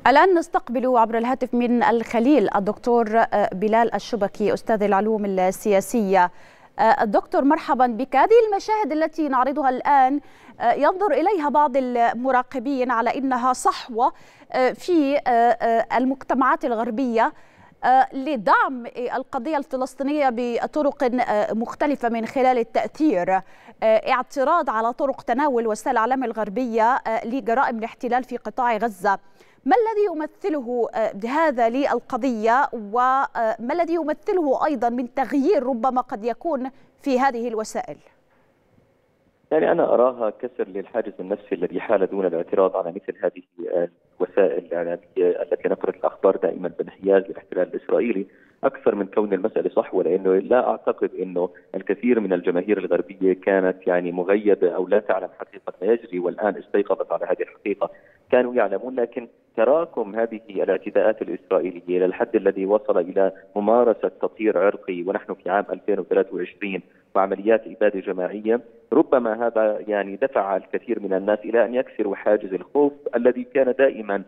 الآن نستقبل عبر الهاتف من الخليل الدكتور بلال الشبكي أستاذ العلوم السياسية. الدكتور مرحبا بك. هذه المشاهد التي نعرضها الآن ينظر إليها بعض المراقبين على إنها صحوة في المجتمعات الغربية لدعم القضية الفلسطينية بطرق مختلفة من خلال التأثير، اعتراض على طرق تناول وسائل الإعلام الغربية لجرائم الاحتلال في قطاع غزة. ما الذي يمثله هذا للقضية وما الذي يمثله أيضا من تغيير ربما قد يكون في هذه الوسائل؟ يعني أنا أراها كسر للحاجز النفسي الذي حال دون الاعتراض على مثل هذه الوسائل الإعلامية التي نقلت الأخبار دائما بانحياز للاحتلال الإسرائيلي، أكثر من كون المسألة صحوة، لأنه لا أعتقد أنه الكثير من الجماهير الغربية كانت مغيبة أو لا تعلم حقيقة ما يجري والآن استيقظت على هذه الحقيقة. كانوا يعلمون، لكن تراكم هذه الاعتداءات الإسرائيلية إلى الحد الذي وصل إلى ممارسة تطهير عرقي ونحن في عام 2023 وعمليات إبادة جماعية، ربما هذا دفع الكثير من الناس إلى أن يكسروا حاجز الخوف الذي كان دائما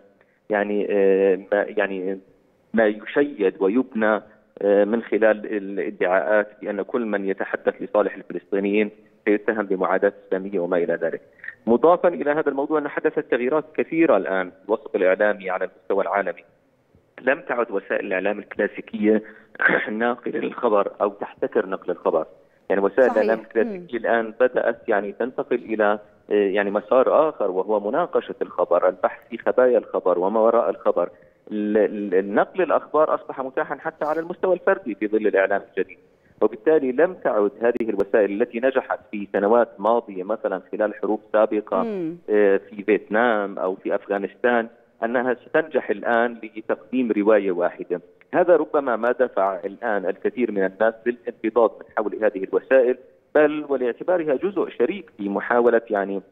ما يشيد ويبنى من خلال الادعاءات بأن كل من يتحدث لصالح الفلسطينيين سيتهم بمعاداة إسلامية وما إلى ذلك. مضافا إلى هذا الموضوع أن حدثت تغييرات كثيرة الآن في الوسط الإعلامي على المستوى العالمي. لم تعد وسائل الإعلام الكلاسيكية ناقل الخبر أو تحتكر نقل الخبر. وسائل الإعلام الكلاسيكية الآن بدأت تنتقل إلى مسار آخر، وهو مناقشة الخبر، البحث في خبايا الخبر وما وراء الخبر. نقل الأخبار أصبح متاحا حتى على المستوى الفردي في ظل الإعلام الجديد، وبالتالي لم تعد هذه الوسائل التي نجحت في سنوات ماضية مثلا خلال حروب سابقة في فيتنام أو في أفغانستان أنها ستنجح الآن لتقديم رواية واحدة. هذا ربما ما دفع الآن الكثير من الناس للانفضاض من حول هذه الوسائل، بل ولاعتبارها جزء شريك في محاولة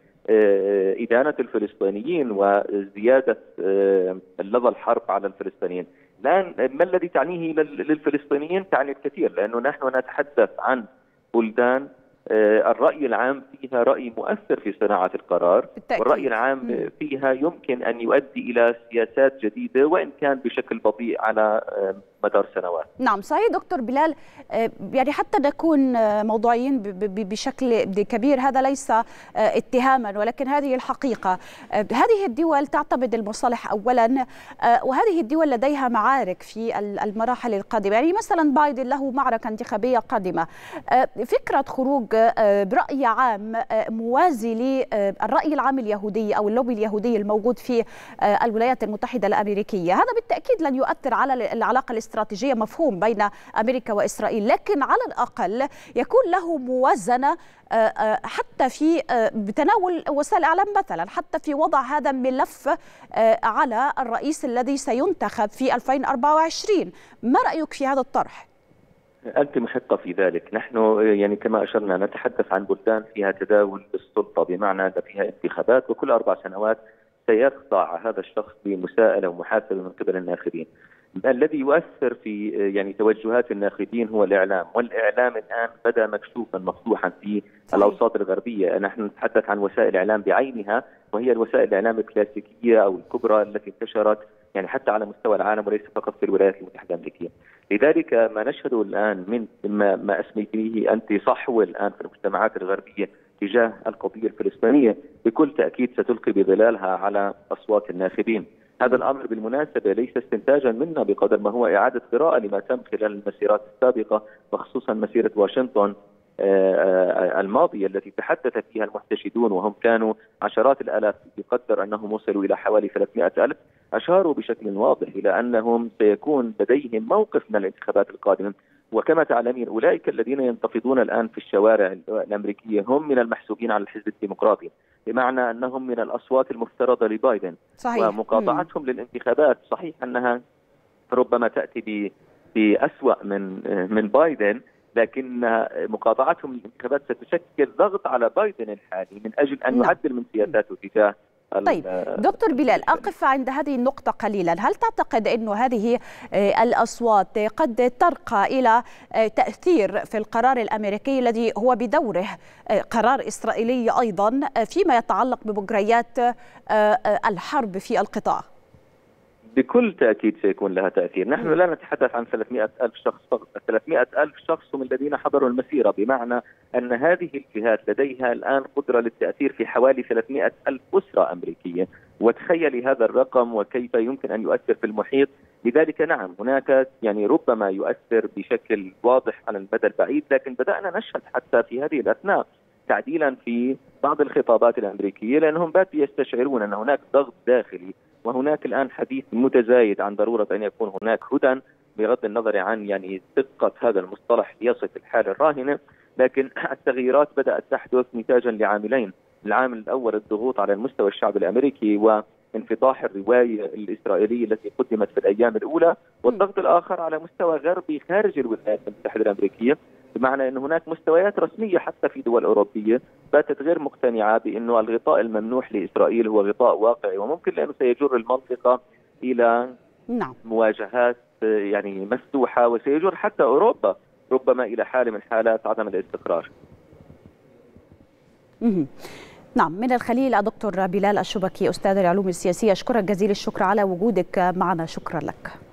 إدانة الفلسطينيين وزيادة لظى الحرب على الفلسطينيين. الآن ما الذي تعنيه للفلسطينيين؟ تعني الكثير، لأنه نحن نتحدث عن بلدان الرأي العام فيها رأي مؤثر في صناعة القرار، والرأي العام فيها يمكن أن يؤدي إلى سياسات جديدة وإن كان بشكل بطيء على مدار سنوات. نعم صحيح دكتور بلال، حتى نكون موضوعيين بشكل كبير، هذا ليس اتهاما ولكن هذه الحقيقة. هذه الدول تعتمد المصالح أولا، وهذه الدول لديها معارك في المراحل القادمة. مثلا بايدن له معركة انتخابية قادمة، فكرة خروج برأي عام موازي للرأي العام اليهودي أو اللوبي اليهودي الموجود في الولايات المتحدة الأمريكية، هذا بالتأكيد لن يؤثر على العلاقة الاستراتيجية مفهوم بين أمريكا وإسرائيل، لكن على الأقل يكون له موازنة حتى في بتناول وسائل الإعلام، مثلا حتى في وضع هذا الملف على الرئيس الذي سينتخب في 2024. ما رأيك في هذا الطرح؟ أنت محقة في ذلك. نحن كما أشرنا نتحدث عن بلدان فيها تداول السلطة، بمعنى أن فيها انتخابات وكل 4 سنوات سيخضع هذا الشخص بمساءلة ومحاسبة من قبل الناخبين. الذي يؤثر في توجهات الناخبين هو الإعلام، والإعلام الآن بدأ مكشوفا مفتوحا في الأوساط الغربية. نحن نتحدث عن وسائل الإعلام بعينها، وهي الوسائل الإعلام الكلاسيكية أو الكبرى التي انتشرت حتى على مستوى العالم وليس فقط في الولايات المتحدة الأمريكية. لذلك ما نشهده الآن من ما أسميته أنت صحوة الآن في المجتمعات الغربية تجاه القضية الفلسطينية بكل تأكيد ستلقي بظلالها على أصوات الناخبين. هذا الأمر بالمناسبة ليس استنتاجا منا بقدر ما هو إعادة قراءة لما تم خلال المسيرات السابقة، وخصوصا مسيرة واشنطن الماضية التي تحدث فيها المحتشدون، وهم كانوا عشرات الآلاف، يقدر أنهم وصلوا إلى حوالي 300,000. أشاروا بشكل واضح إلى أنهم سيكون لديهم موقف من الانتخابات القادمة. وكما تعلمين أولئك الذين ينتفضون الآن في الشوارع الأمريكية هم من المحسوبين على الحزب الديمقراطي، بمعنى أنهم من الأصوات المفترضة لبايدن. صحيح. ومقاطعتهم للانتخابات صحيح أنها ربما تأتي بأسوأ من بايدن، لكن مقاطعتهم للانتخابات ستشكل ضغط على بايدن الحالي من أجل أن يعدل من سياساته تجاه. طيب دكتور بلال، أقف عند هذه النقطة قليلا. هل تعتقد أن هذه الأصوات قد ترقى إلى تأثير في القرار الأمريكي الذي هو بدوره قرار إسرائيلي أيضا فيما يتعلق بمجريات الحرب في القطاع؟ بكل تأكيد سيكون لها تأثير. نحن لا نتحدث عن 300,000 شخص فقط، 300,000 شخص هم الذين حضروا المسيرة، بمعنى أن هذه الجهات لديها الآن قدرة للتأثير في حوالي 300,000 أسرة أمريكية، وتخيلي هذا الرقم وكيف يمكن أن يؤثر في المحيط. لذلك نعم هناك يعني ربما يؤثر بشكل واضح على المدى البعيد، لكن بدأنا نشهد حتى في هذه الأثناء تعديلا في بعض الخطابات الأمريكية، لأنهم باتوا يستشعرون أن هناك ضغط داخلي، وهناك الآن حديث متزايد عن ضرورة أن يكون هناك هدى بغض النظر عن يعني دقة هذا المصطلح يصف الحالة الراهنة. لكن التغييرات بدأت تحدث نتاجا لعاملين، العامل الأول الضغوط على المستوى الشعب الأمريكي وانفضاح الرواية الإسرائيلية التي قدمت في الأيام الأولى، والضغط الآخر على مستوى غربي خارج الولايات المتحدة الأمريكية، بمعنى أن هناك مستويات رسمية حتى في دول أوروبية باتت غير مقتنعة بأنه الغطاء الممنوح لإسرائيل هو غطاء واقعي وممكن، لأنه سيجر المنطقة إلى مواجهات يعني مفتوحة، وسيجر حتى أوروبا ربما إلى حالة من حالات عدم الاستقرار. نعم، من الخليل الدكتور بلال الشبكي أستاذ العلوم السياسية، أشكرك جزيل الشكر على وجودك معنا. شكرا لك.